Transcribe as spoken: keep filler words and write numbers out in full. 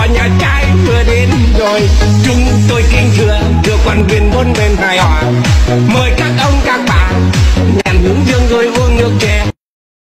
họ nhà trai vừa đến rồi. Chúng tôi kính thưa thưa quan viên bốn bên hài hòa, mời các